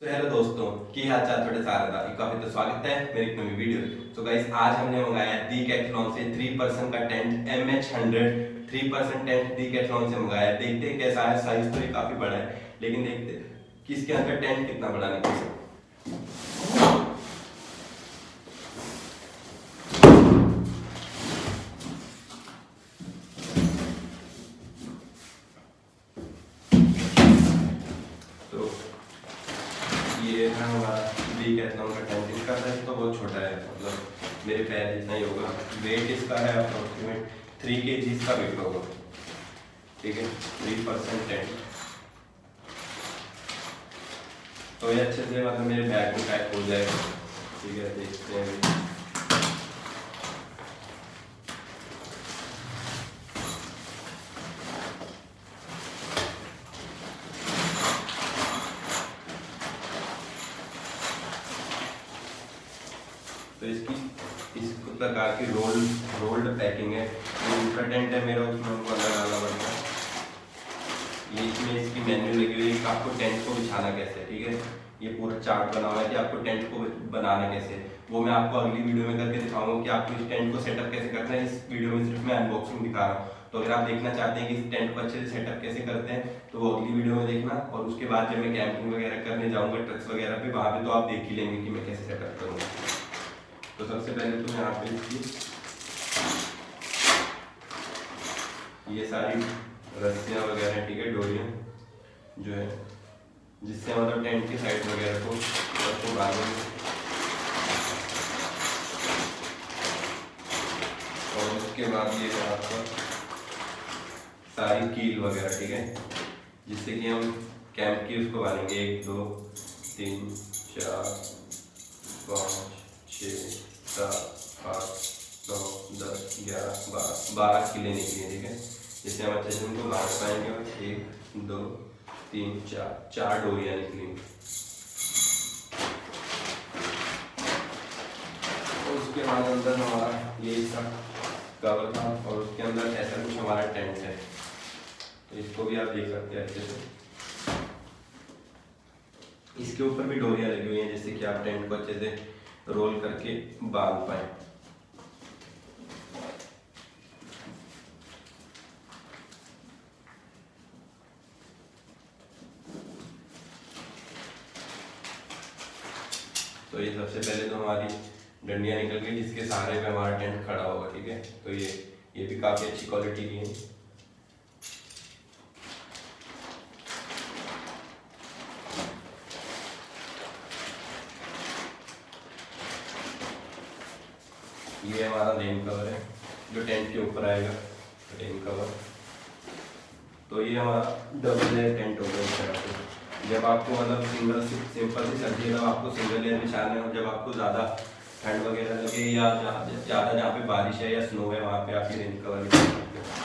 तो हेलो दोस्तों, की हाल चाल थोड़े सारे था काफी तो स्वागत है मेरी एक नई वीडियो। तो गाइस आज हमने मंगाया डीकैथलॉन से 3% का टेंट MH100 3% टेंट डीकैथलॉन से मंगाया। देखते हैं कैसा है। साइज तो ये काफी बड़ा है, लेकिन देखते हैं कि इसके अंदर टेंट कितना बड़ा निकल सकता है। तो ये है हमारा डीकैथलॉन का टेंट। इसका साइज तो बहुत छोटा है, मतलब मेरे पैर जितना ही होगा। वेट इसका है अप्रोक्सीमेट 3 kg का वेट होगा। ठीक है, 3% टेंट। तो ये अच्छे से मतलब मेरे बैग में पैक हो जाएगा। ठीक है, देखते हैं। तो इसकी इस प्रकार की रोल्ड पैकिंग है। ये दूसरा टेंट है मेरा, उसमें हमको अलग डालना पड़ता है। ये इसमें इसकी मेन्यू लगी हुई है कि आपको टेंट को बिछाना कैसे है। ठीक है, ये पूरा चार्ट बना हुआ है कि आपको टेंट को बनाना कैसे है। वो मैं आपको अगली वीडियो में करके दिखाऊंगा कि आपको इस टेंट को सेटअप कैसे करना है। इस वीडियो में सिर्फ मैं अनबॉक्सिंग दिखा रहा हूँ। तो अगर आप देखना चाहते हैं कि इस टेंट को अच्छे से सेटअप कैसे करते हैं तो वो अगली वीडियो में देखना। और उसके बाद जब मैं कैंपिंग वगैरह करने जाऊँगा ट्रक्स वगैरह पे, वहाँ पे तो आप देख ही लेंगे कि मैं कैसे सेटअप करूँगा। तो सबसे पहले तो यहाँ पे इसकी ये सारी रस्सियाँ वगैरह, ठीक है, डोरियाँ जो है जिससे मतलब टेंट की साइड वगैरह को बांधेंगे। और उसके बाद ये है आपका सारी कील वगैरह, ठीक है, जिससे कि हम कैंप की उसको बांधेंगे। 1 2 3 4 5 6 7 8 9 10 11 12 कीलें निकली हैं। ठीक है, जिससे हम अच्छे से उनको बांध पाएंगे। और 1 2 3 4 डोरियां निकली। और उसके बाद अंदर हमारा ये इसका कवर था और उसके अंदर ऐसा कुछ हमारा टेंट है। तो इसको भी आप देख सकते हैं अच्छे से। इसके ऊपर भी डोरियां लगी हुई हैं जिससे कि आप टेंट को अच्छे से रोल करके बांध पाए। तो ये सबसे पहले तो हमारी डंडियाँ निकल गई जिसके सहारे पे हमारा टेंट खड़ा होगा। ठीक है, तो ये भी काफ़ी अच्छी क्वालिटी की है। ये हमारा रेन कवर है जो टेंट के ऊपर आएगा, रेन कवर। तो ये हमारा डबल लेयर टेंट होगा इस तरह से। जब आपको मतलब सिंपल सी सर्दी है तब आपको सिंगल लेयर बिछाना है, और जब आपको ज़्यादा ठंड वगैरह लगे या ज़्यादा जहाँ पे बारिश है या स्नो है वहाँ पे आप ये रेन कवर बिछा सकते हो।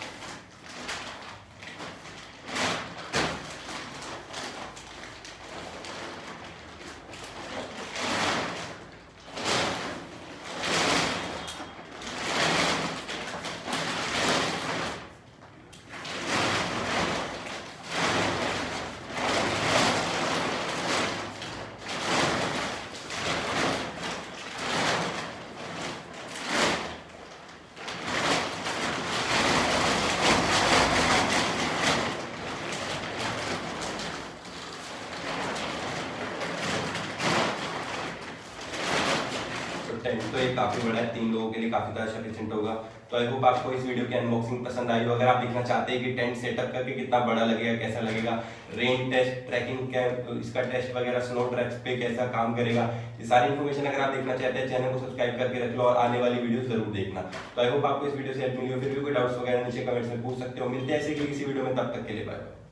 टेंट तो ये काफ़ी बड़ा है, 3 लोगों के लिए काफ़ी ज़्यादा सफिशिएंट होगा। तो आई होप आपको इस वीडियो की अनबॉक्सिंग पसंद आई हो। अगर आप देखना चाहते हैं कि टेंट सेटअप करके कितना बड़ा लगेगा, कैसा लगेगा, रेन टेस्ट, ट्रैकिंग कैंप, इसका टेस्ट वगैरह, स्नो ट्रैक्स पे कैसा काम करेगा, ये सारी इन्फॉर्मेशन अगर आप देखना चाहते हैं चैनल को सब्सक्राइब करके रख लो और आने वाली वीडियो जरूर देखना। तो आई होप आपको इस वीडियो से हेल्प मिली हो। फिर भी कोई डाउट्स वगैरह नीचे कमेंट्स में पूछ सकते हो। मिलते हैं ऐसे किसी वीडियो में, तब तक के लिए बाय।